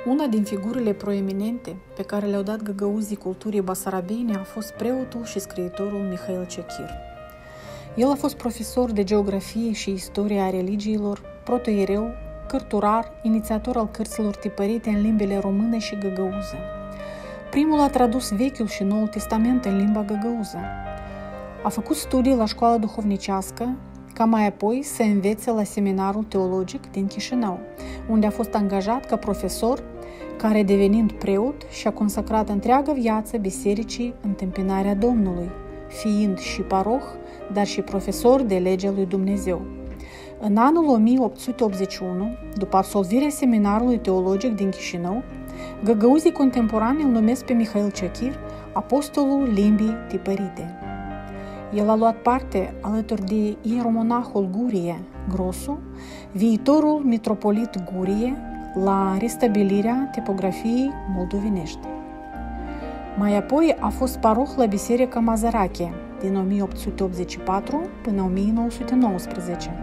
Una din figurile proeminente pe care le-au dat găgăuzii culturii basarabene a fost preotul și scriitorul Mihail Chechir. El a fost profesor de geografie și istorie a religiilor, protoiereu, cărturar, inițiator al cărților tipărite în limbile română și găgăuză. Primul a tradus Vechiul și Noul Testament în limba găgăuză. A făcut studii la școala duhovnicească, ca mai apoi să învețe la seminarul teologic din Chișinău, unde a fost angajat ca profesor, care devenind preot și-a consacrat întreaga viață bisericii Întâmpinarea Domnului, fiind și paroh, dar și profesor de legea lui Dumnezeu. În anul 1881, după absolvirea seminarului teologic din Chișinău, găgăuzii contemporani îl numesc pe Mihail Chechir apostolul limbii tipărite. El a luat parte, alături de ieromonahul Gurie Grosu, viitorul mitropolit Gurie, la restabilirea tipografiei moldovenești. Mai apoi a fost paroh la Biserica Mazărache din 1884 până 1919.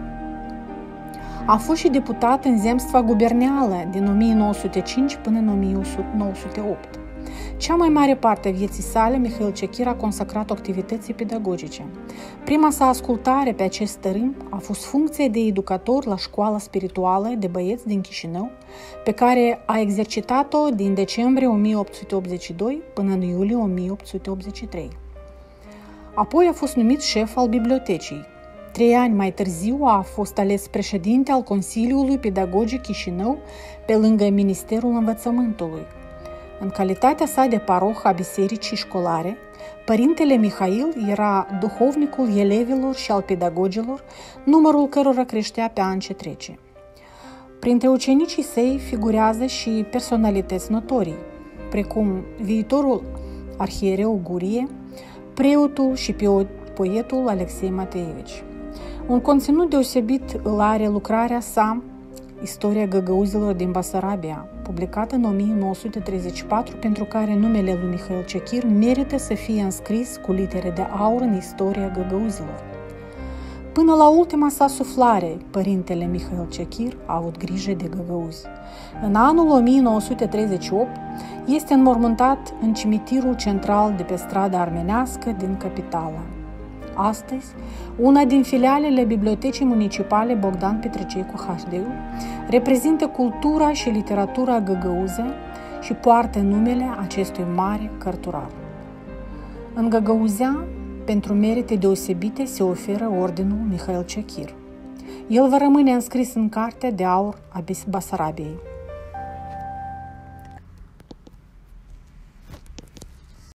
A fost și deputat în zemstva gubernială din 1905 până în 1908. Cea mai mare parte a vieții sale, Mihail Chechir a consacrat activității pedagogice. Prima sa ascultare pe acest tărâm a fost funcția de educator la școala spirituală de băieți din Chișinău, pe care a exercitat-o din decembrie 1882 până în iulie 1883. Apoi a fost numit șef al bibliotecii. 3 ani mai târziu a fost ales președinte al Consiliului Pedagogic Chișinău pe lângă Ministerul Învățământului. În calitatea sa de paroh a bisericii școlare, părintele Mihail era duhovnicul elevilor și al pedagogilor, numărul cărora creștea pe an ce trece. Printre ucenicii săi figurează și personalități notorii, precum viitorul arhiereu Gurie, preotul și poetul Alexei Mateevici. Un conținut deosebit îl are lucrarea sa Istoria găgăuzilor din Basarabia, publicată în 1934, pentru care numele lui Mihail Chechir merită să fie înscris cu litere de aur în istoria găgăuzilor. Până la ultima sa suflare, părintele Mihail Chechir a avut grijă de găgăuzi. În anul 1938 este înmormântat în cimitirul central de pe strada armenească din capitală. Astăzi, una din filialele Bibliotecii Municipale Bogdan Petrececu HD reprezintă cultura și literatura găgăuză și poartă numele acestui mare cărturar. În Găgăuzea, pentru merite deosebite, se oferă ordinul Mihail Chechir. El va rămâne înscris în Cartea de Aur a Basarabiei.